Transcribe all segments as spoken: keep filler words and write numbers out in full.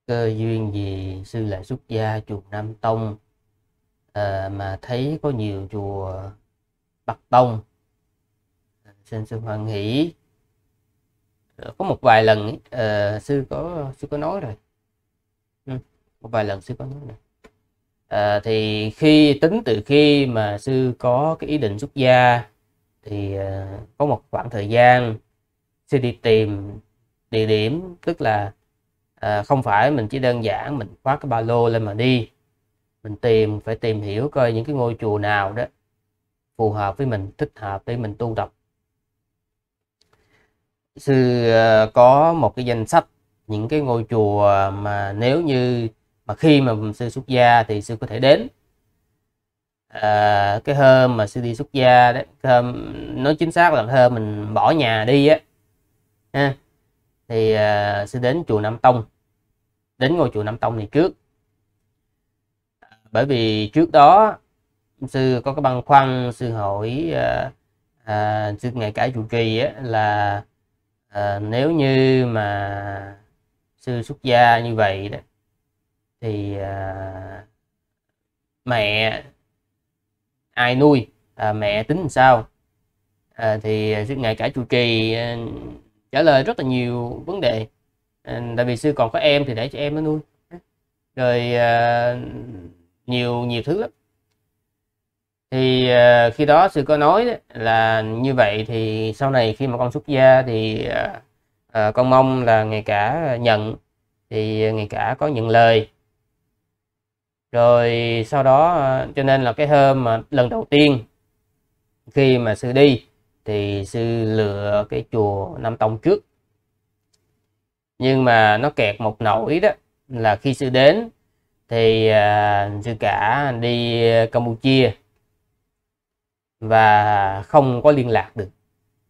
Cơ duyên gì sư lại xuất gia chùa Nam Tông, à, mà thấy có nhiều chùa Bắc Tông? Xin sư hoan hỷ. Ờ, có một vài lần ấy, ờ, sư có sư có nói rồi. Ừ, một vài lần sư có nói rồi. À, thì khi tính từ khi mà sư có cái ý định xuất gia thì à, có một khoảng thời gian sư đi tìm địa điểm, tức là à, không phải mình chỉ đơn giản mình khoác cái ba lô lên mà đi, mình tìm phải tìm hiểu coi những cái ngôi chùa nào đó phù hợp với mình, thích hợp để mình tu tập. Sư à, có một cái danh sách những cái ngôi chùa mà nếu như mà khi mà sư xuất gia thì sư có thể đến. À, cái hôm mà sư đi xuất gia đấy, cái hôm nói chính xác là cái hôm mình bỏ nhà đi á ha, thì à, sư đến chùa Nam Tông, đến ngôi chùa Nam Tông này trước. Bởi vì trước đó sư có cái băn khoăn, sư hỏi à, à, sư ngài cả trụ trì á, là à, nếu như mà sư xuất gia như vậy đó thì à, mẹ ai nuôi, à, mẹ tính làm sao? À, thì sư ngài cả trụ trì à, trả lời rất là nhiều vấn đề. À, tại vì sư còn có em thì để cho em nó nuôi, rồi à, nhiều nhiều thứ lắm. Thì à, khi đó sư có nói đấy, là như vậy thì sau này khi mà con xuất gia thì à, à, con mong là ngài cả nhận, thì ngài cả có nhận lời. Rồi sau đó à, cho nên là cái hôm mà lần đầu tiên khi mà sư đi thì sư lựa cái chùa Nam Tông trước. Nhưng mà nó kẹt một nỗi đó là khi sư đến thì à, sư cả đi Campuchia và không có liên lạc được.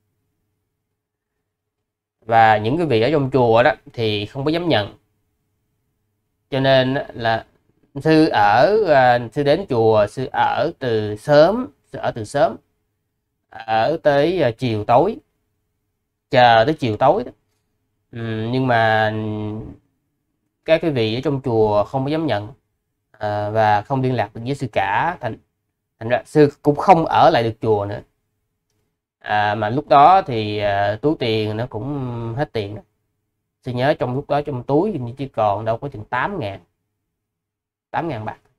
Và những cái vị ở trong chùa đó thì không có dám nhận. Cho nên là sư ở à, sư đến chùa, sư ở từ sớm, sư ở từ sớm, ở tới à, chiều tối, chờ tới chiều tối đó. Ừ, nhưng mà các cái vị ở trong chùa không có dám nhận à, và không liên lạc được với sư cả, thành thành ra sư cũng không ở lại được chùa nữa. À, mà lúc đó thì à, túi tiền nó cũng hết tiền rồi. Sư nhớ trong lúc đó trong túi như chỉ còn đâu có chừng tám ngàn tám ngàn bạc.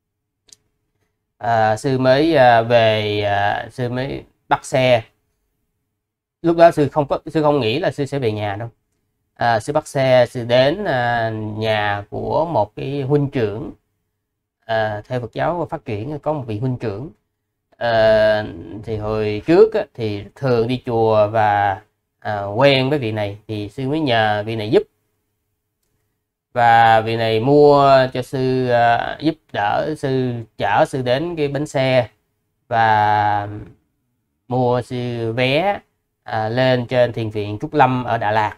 À, sư mới à, về à, sư mới bắt xe. Lúc đó sư không có sư không nghĩ là sư sẽ về nhà đâu. À, sư bắt xe sư đến à, nhà của một cái huynh trưởng. À, theo Phật giáo phát triển có một vị huynh trưởng. À, thì hồi trước á, thì thường đi chùa và à, quen với vị này thì sư mới nhờ vị này giúp, và vị này mua cho sư à, giúp đỡ sư, chở sư đến cái bến xe và mua sư vé à, lên trên thiền viện Trúc Lâm ở Đà Lạt.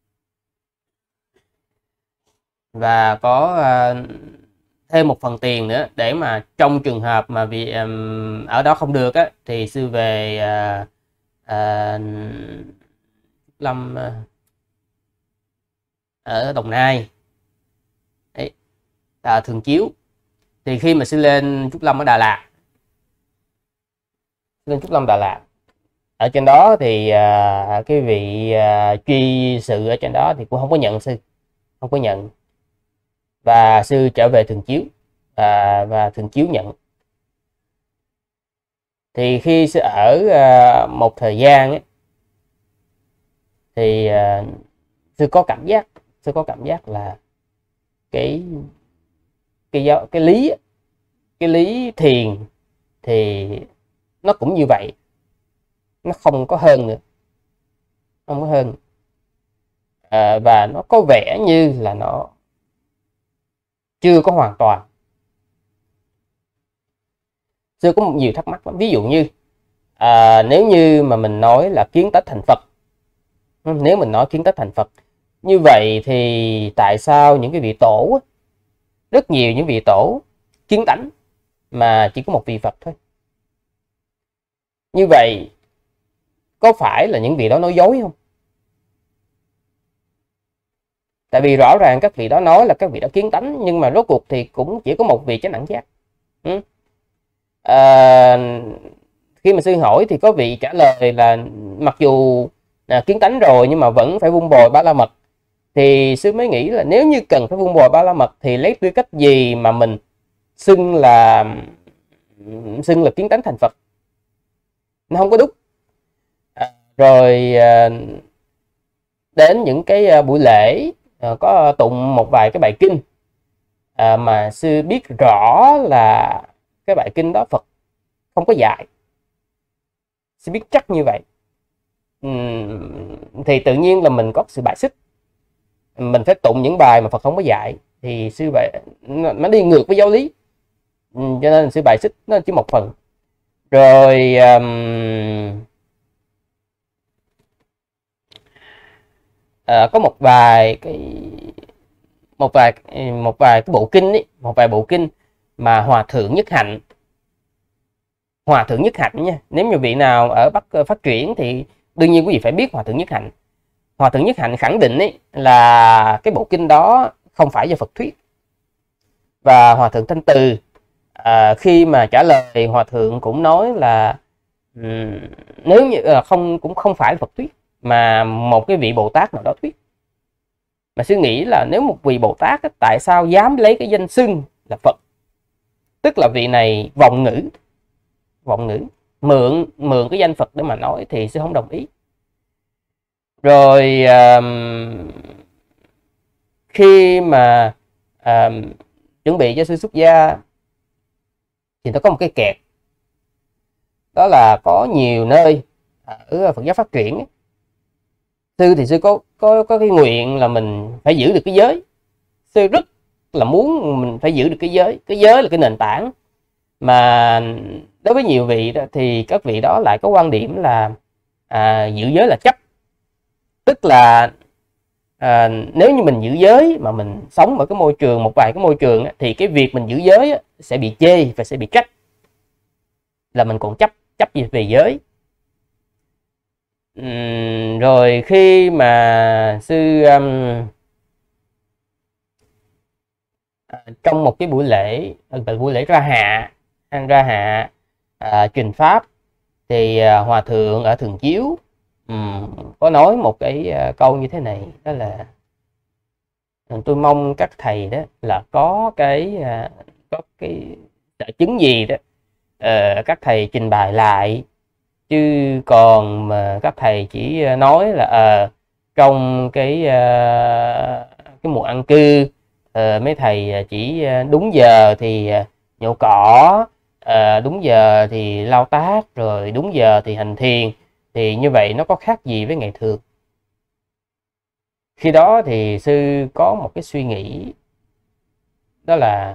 Và có à, thêm một phần tiền nữa để mà trong trường hợp mà vì um, ở đó không được á thì sư về à, à, Trúc Lâm à, ở Đồng Nai đấy, à, Thường Chiếu. Thì khi mà sư lên Trúc Lâm ở Đà Lạt, lên Trúc Lâm Đà Lạt ở trên đó thì à, cái vị à, truy sự ở trên đó thì cũng không có nhận sư, không có nhận. Và sư trở về Thường Chiếu à, và Thường Chiếu nhận. Thì khi sư ở à, một thời gian ấy, thì à, sư có cảm giác sư có cảm giác là cái cái giáo cái lý cái lý thiền thì nó cũng như vậy, nó không có hơn nữa, không có hơn à, và nó có vẻ như là nó chưa có hoàn toàn. Sư có nhiều thắc mắc lắm. Ví dụ như à, nếu như mà mình nói là kiến tánh thành Phật, nếu mình nói kiến tánh thành Phật như vậy thì tại sao những cái vị tổ, rất nhiều những vị tổ kiến tánh mà chỉ có một vị Phật thôi? Như vậy có phải là những vị đó nói dối không? Tại vì rõ ràng các vị đó nói là các vị đó kiến tánh, nhưng mà rốt cuộc thì cũng chỉ có một vị chánh đẳng giác. Ừ. À, khi mà sư hỏi thì có vị trả lời là mặc dù à, kiến tánh rồi nhưng mà vẫn phải vun bồi ba la mật. Thì sư mới nghĩ là nếu như cần phải vun bồi ba la mật thì lấy tư cách gì mà mình xưng là xưng là kiến tánh thành Phật, nó không có đúng. À, rồi à, đến những cái à, buổi lễ à, có tụng một vài cái bài kinh à, mà sư biết rõ là cái bài kinh đó Phật không có dạy, sư biết chắc như vậy, uhm, thì tự nhiên là mình có sự bài xích. Mình phải tụng những bài mà Phật không có dạy thì sư bài nó đi ngược với giáo lý, uhm, cho nên sư bài xích nó chỉ một phần. Rồi um, à, có một vài cái một vài một vài cái bộ kinh ấy, một vài bộ kinh mà Hòa thượng Nhất Hạnh Hòa thượng Nhất Hạnh nha, nếu như vị nào ở Bắc phát triển thì đương nhiên quý vị phải biết Hòa thượng Nhất Hạnh. Hòa thượng Nhất Hạnh khẳng định ấy là cái bộ kinh đó không phải do Phật thuyết. Và Hòa thượng Thanh Từ à, khi mà trả lời Hòa thượng cũng nói là um, nếu như uh, không cũng không phải là Phật thuyết mà một cái vị Bồ Tát nào đó thuyết. Mà sư nghĩ là nếu một vị Bồ Tát ấy, tại sao dám lấy cái danh xưng là Phật, tức là vị này vọng ngữ vọng ngữ mượn mượn cái danh Phật để mà nói, thì sư không đồng ý. Rồi um, khi mà um, chuẩn bị cho sư xuất gia thì nó có một cái kẹt, đó là có nhiều nơi ở Phật giáo phát triển ấy, sư thì sư có có có cái nguyện là mình phải giữ được cái giới. Sư rất là muốn mình phải giữ được cái giới. Cái giới là cái nền tảng, mà đối với nhiều vị đó, thì các vị đó lại có quan điểm là à, giữ giới là chấp. Tức là à, nếu như mình giữ giới mà mình sống ở cái môi trường, một vài cái môi trường thì cái việc mình giữ giới sẽ bị chê và sẽ bị trách là mình còn chấp chấp gì về giới. Uhm, rồi khi mà sư um, trong một cái buổi lễ buổi lễ ra hạ ăn ra hạ à, truyền pháp thì à, hòa thượng ở Thường Chiếu um, có nói một cái uh, câu như thế này, đó là tôi mong các thầy đó là có cái uh, có cái trợ chứng gì đó uh, các thầy trình bày lại, chứ còn mà các thầy chỉ nói là uh, trong cái uh, cái mùa ăn cư uh, mấy thầy chỉ đúng giờ thì nhổ cỏ, uh, đúng giờ thì lau tác, rồi đúng giờ thì hành thiền, thì như vậy nó có khác gì với ngày thường. Khi đó thì sư có một cái suy nghĩ, đó là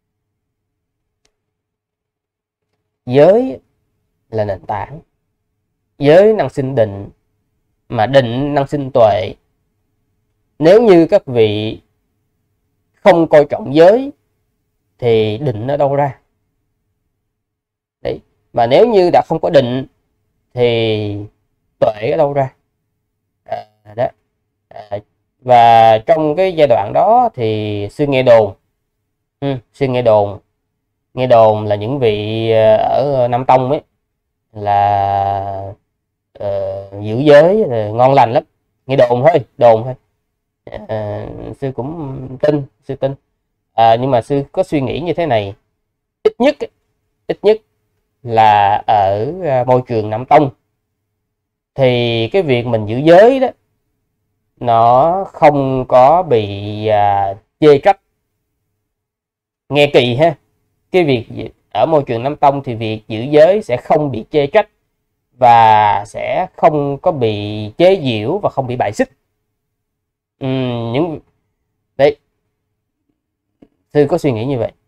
giới là nền tảng, giới năng sinh định, mà định năng sinh tuệ. Nếu như các vị không coi trọng giới thì định ở đâu ra? Đấy. Mà nếu như đã không có định thì tuệ ở đâu ra? À, đó. À, và trong cái giai đoạn đó thì sư nghe đồn, ừ, sư nghe đồn, nghe đồn là những vị ở Nam Tông ấy là uh, giữ giới ngon lành lắm, nghe đồn thôi, đồn thôi. Uh, sư cũng tin, sư tin. À, nhưng mà sư có suy nghĩ như thế này, ít nhất ít nhất là ở môi trường Nam Tông thì cái việc mình giữ giới đó nó không có bị à, chê trách. Nghe kỳ ha, cái việc ở môi trường Nam Tông thì việc giữ giới sẽ không bị chê trách và sẽ không có bị chế giễu và không bị bài xích. Uhm, những đấy, sư có suy nghĩ như vậy.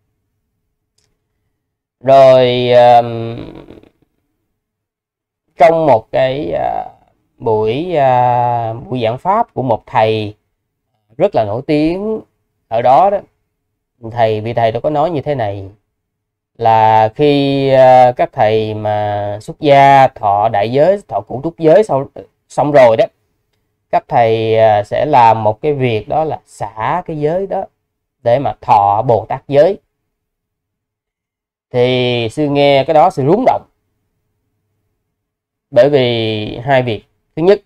Rồi um, trong một cái uh, buổi uh, buổi giảng pháp của một thầy rất là nổi tiếng ở đó đó, thầy vị thầy đó có nói như thế này, là khi uh, các thầy mà xuất gia thọ đại giới, thọ cụ túc giới sau xong rồi đó, các thầy à, sẽ làm một cái việc đó là xả cái giới đó để mà thọ Bồ Tát giới. Thì sư nghe cái đó sư rúng động, bởi vì hai việc. Thứ nhất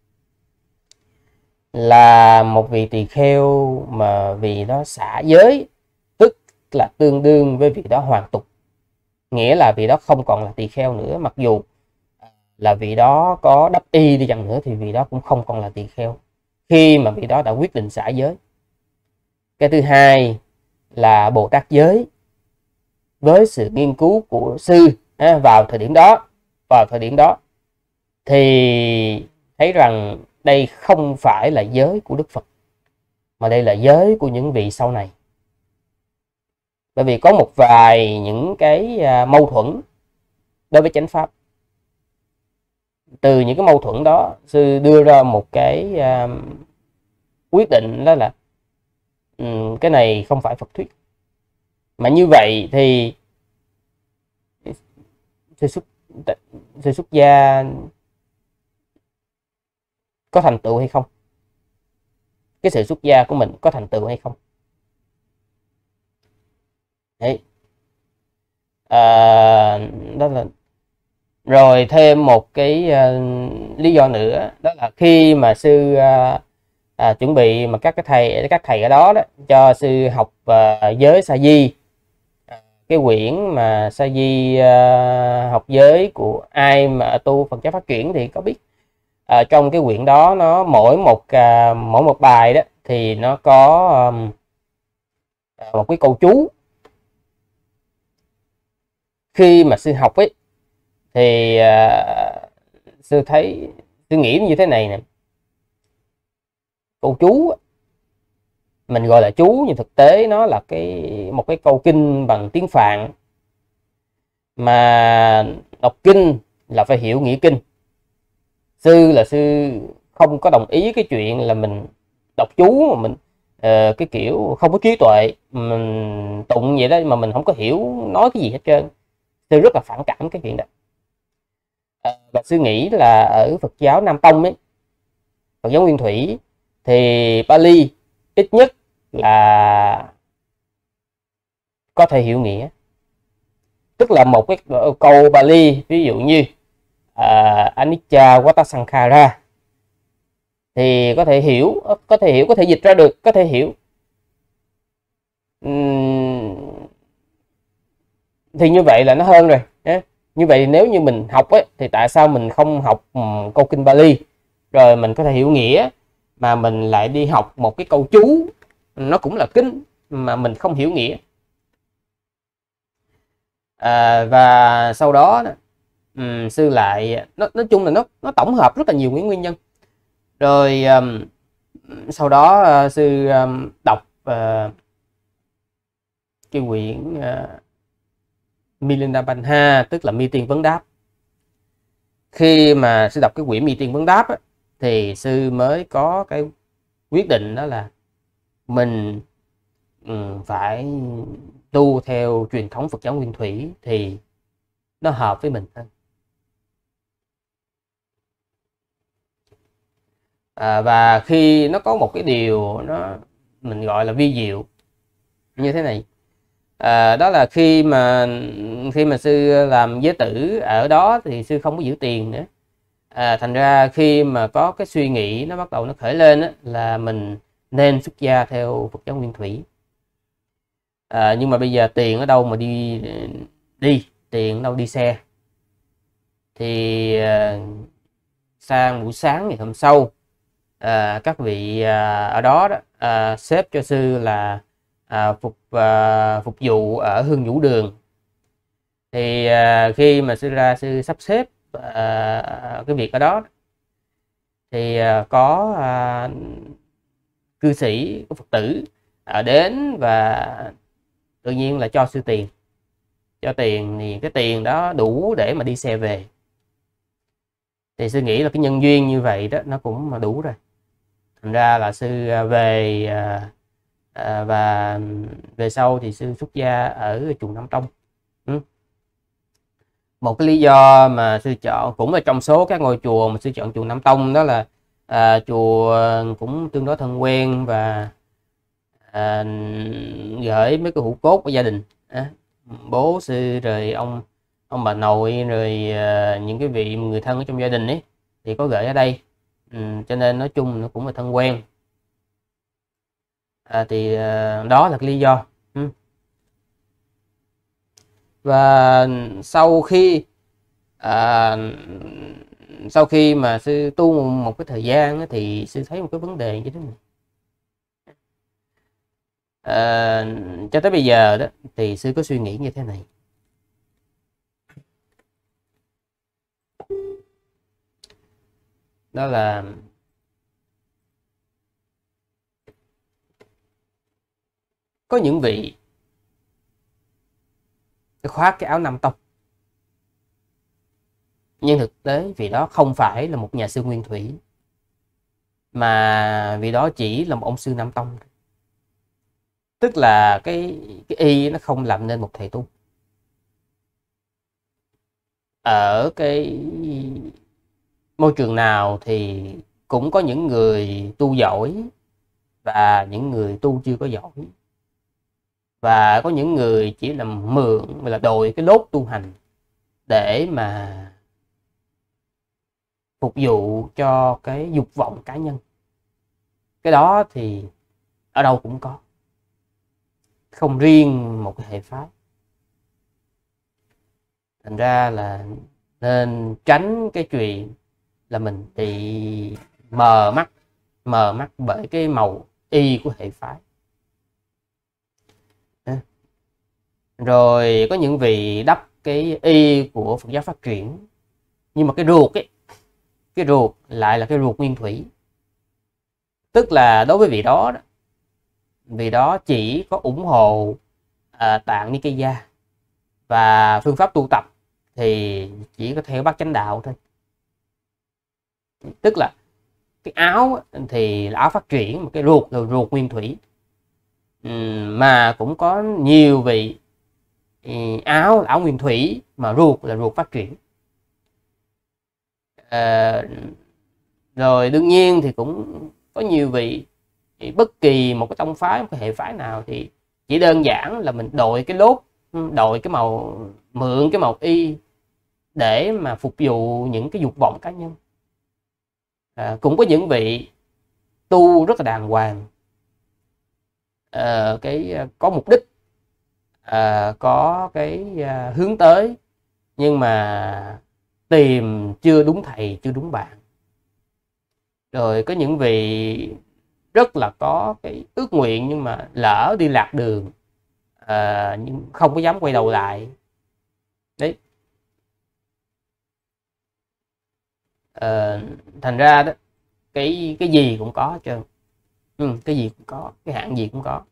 là một vị tỳ kheo mà vì đó xả giới, tức là tương đương với vị đó hoàn tục, nghĩa là vị đó không còn là tỳ kheo nữa. Mặc dù là vị đó có đắp y đi chăng nữa thì vị đó cũng không còn là tỳ kheo khi mà vị đó đã quyết định xả giới. Cái thứ hai là Bồ Tát giới, với sự nghiên cứu của sư vào thời điểm đó vào thời điểm đó thì thấy rằng đây không phải là giới của Đức Phật, mà đây là giới của những vị sau này. Bởi vì có một vài những cái mâu thuẫn đối với chánh pháp. Từ những cái mâu thuẫn đó, sư đưa ra một cái uh, quyết định, đó là um, cái này không phải Phật thuyết. Mà như vậy thì sư xuất, sư xuất gia có thành tựu hay không? Cái sự xuất gia của mình có thành tựu hay không? Đấy. À, đó là rồi thêm một cái uh, lý do nữa, đó là khi mà sư uh, à, chuẩn bị mà các cái thầy các thầy ở đó đó cho sư học uh, giới sa di, cái quyển mà sa di uh, học giới của ai mà tu Phật giáo phát triển thì có biết. Uh, trong cái quyển đó nó mỗi một uh, mỗi một bài đó thì nó có um, một cái câu chú. Khi mà sư học ấy thì uh, sư thấy sư nghĩ như thế này nè, câu chú mình gọi là chú nhưng thực tế nó là cái một cái câu kinh bằng tiếng Phạn, mà đọc kinh là phải hiểu nghĩa kinh. Sư là sư không có đồng ý cái chuyện là mình đọc chú mà mình uh, cái kiểu không có trí tuệ, mình tụng vậy đó mà mình không có hiểu nói cái gì hết trơn. Sư rất là phản cảm cái chuyện đó. Uh, và sư nghĩ là ở Phật giáo Nam Tông ấy, Phật giáo Nguyên Thủy thì Pali ít nhất là có thể hiểu nghĩa. Tức là một cái câu Pali, ví dụ như uh, Anicca Vata Sankhara thì có thể hiểu, có thể hiểu, có thể dịch ra được, có thể hiểu. Uhm, thì như vậy là nó hơn rồi. Nhé. Như vậy nếu như mình học ấy, thì tại sao mình không học um, câu kinh Pali rồi mình có thể hiểu nghĩa, mà mình lại đi học một cái câu chú nó cũng là kinh mà mình không hiểu nghĩa. À, và sau đó um, sư lại nó, nói chung là nó nó tổng hợp rất là nhiều những nguyên nhân. Rồi um, sau đó uh, sư um, đọc uh, cái quyển uh, Milinda Banha, tức là Mi Tiên Vấn Đáp. Khi mà sư đọc cái quyển Mi Tiên Vấn Đáp á, thì sư mới có cái quyết định, đó là mình um, phải tu theo truyền thống Phật giáo Nguyên Thủy thì nó hợp với mình hơn. À, và khi nó có một cái điều nó mình gọi là vi diệu như thế này, à, đó là khi mà khi mà sư làm giới tử ở đó thì sư không có giữ tiền nữa. À, thành ra khi mà có cái suy nghĩ nó bắt đầu nó khởi lên á, là mình nên xuất gia theo Phật giáo Nguyên Thủy. À, nhưng mà bây giờ tiền ở đâu mà đi đi tiền ở đâu đi xe. Thì à, sang buổi sáng ngày hôm sau, à, các vị à, ở đó, đó à, xếp cho sư là à, phục à, phục vụ ở Hương Vũ Đường. Thì à, khi mà sư ra sư sắp xếp à, cái việc ở đó thì à, có à, cư sĩ, có Phật tử à, đến và tự nhiên là cho sư tiền. Cho tiền thì cái tiền đó đủ để mà đi xe về. Thì sư nghĩ là cái nhân duyên như vậy đó nó cũng mà đủ rồi. Thành ra là sư về à, à, và về sau thì sư xuất gia ở chùa Nam Tông. Ừ. Một cái lý do mà sư chọn cũng là trong số các ngôi chùa mà sư chọn chùa Nam Tông, đó là à, chùa cũng tương đối thân quen và à, gửi mấy cái hũ cốt của gia đình, à, bố sư rồi ông ông bà nội rồi à, những cái vị người thân ở trong gia đình ấy thì có gửi ở đây, ừ, cho nên nói chung nó cũng là thân quen. À, thì à, đó là cái lý do. Ừ. Và sau khi à, sau khi mà sư tu một cái thời gian thì sư thấy một cái vấn đề như thế này. À, cho tới bây giờ đó thì sư có suy nghĩ như thế này. Đó là có những vị khoác cái áo nam tông, nhưng thực tế vì đó không phải là một nhà sư nguyên thủy, mà vì đó chỉ là một ông sư nam tông. Tức là cái cái y nó không làm nên một thầy tu. Ở cái môi trường nào thì cũng có những người tu giỏi và những người tu chưa có giỏi, và có những người chỉ là mượn là đội cái lốt tu hành để mà phục vụ cho cái dục vọng cá nhân. Cái đó thì ở đâu cũng có, không riêng một cái hệ phái. Thành ra là nên tránh cái chuyện là mình bị mờ mắt mờ mắt bởi cái màu y của hệ phái. Rồi có những vị đắp cái y của Phật giáo phát triển, nhưng mà cái ruột ấy, cái ruột lại là cái ruột nguyên thủy. Tức là đối với vị đó, vị đó chỉ có ủng hộ à, Tạng Nikaya và phương pháp tu tập thì chỉ có theo Bát Chánh Đạo thôi. Tức là cái áo thì là áo phát triển, một cái ruột là ruột nguyên thủy. Mà cũng có nhiều vị áo là áo nguyên thủy mà ruột là ruột phát triển. À, rồi đương nhiên thì cũng có nhiều vị bất kỳ một cái tông phái, một cái hệ phái nào thì chỉ đơn giản là mình đội cái lốt, đội cái màu, mượn cái màu y để mà phục vụ những cái dục vọng cá nhân. À, cũng có những vị tu rất là đàng hoàng, à, cái có mục đích, à, có cái à, hướng tới, nhưng mà tìm chưa đúng thầy, chưa đúng bạn. Rồi có những vị rất là có cái ước nguyện, nhưng mà lỡ đi lạc đường, à, nhưng không có dám quay đầu lại. Đấy. À, thành ra đó, cái cái gì cũng có hết trơn. Ừ, cái gì cũng có, cái hạng gì cũng có.